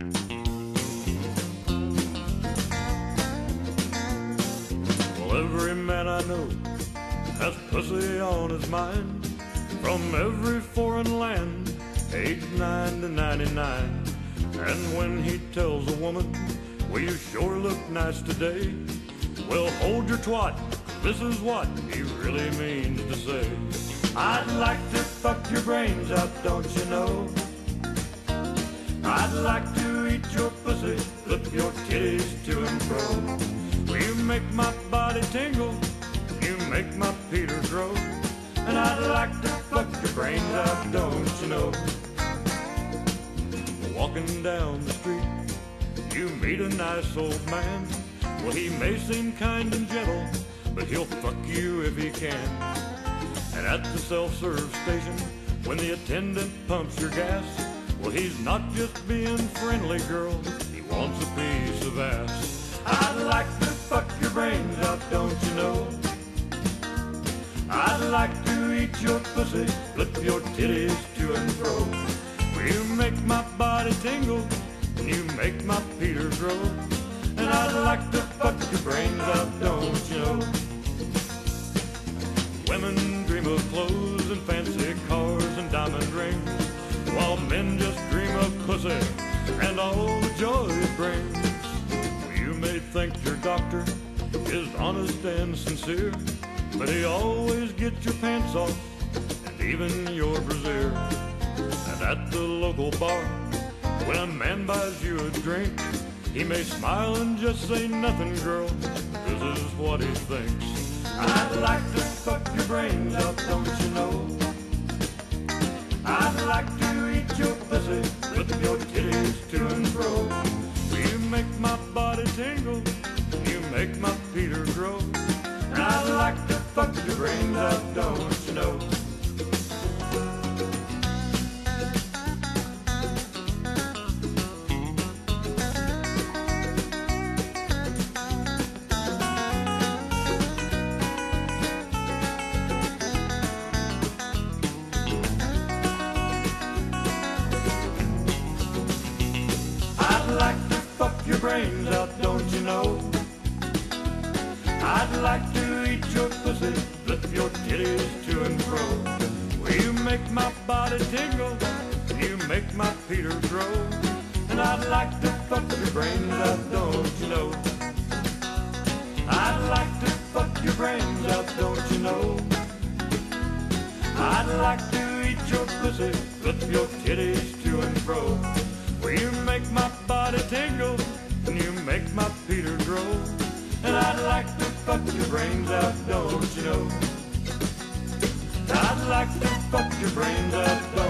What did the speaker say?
Well, every man I know has pussy on his mind, from every foreign land, age 9 to 99. And when he tells a woman, well, you sure look nice today, well, hold your twat, this is what he really means to say. I'd like to fuck your brains out, don't you know? I'd like to eat your pussy, flip your titties to and fro. Well, you make my body tingle, you make my Peter grow, and I'd like to fuck your brains out, don't you know? Walking down the street, you meet a nice old man. Well, he may seem kind and gentle, but he'll fuck you if he can. And at the self-serve station, when the attendant pumps your gas, well, he's not just being friendly, girl, he wants a piece of ass. I'd like to fuck your brains out, don't you know? I'd like to eat your pussy, flip your titties to and fro. Well, you make my body tingle, and you make my Peter grow, and I'd like to fuck your brains out, don't you know? Women dream of clothes and fancy cars and diamond rings, while men just dream of pussy and all the joy it brings. Well, you may think your doctor is honest and sincere, but he always gets your pants off and even your brassiere. And at the local bar, when a man buys you a drink, he may smile and just say nothing, girl, this is what he thinks. I'd like to fuck your brains out, don't you know? I'd like to eat your pussy, flip your titties to and fro. You make my body tingle, you make my Peter grow, and I'd like to fuck your brains out, don't you know? I'd like to fuck your brains out, don't you know? I'd like to eat your pussy, flip your titties to and fro. Well, you make my body tingle, you make my Peter grow, and I'd like to fuck your brains out, don't you know? I'd like to fuck your brains out, don't you know? I'd like to eat your pussy, flip your titties to and fro. Well, you make my body tingle, and you make my Peter grow, and I'd like to fuck your brains out, don't you know? I'd like to fuck your brains out,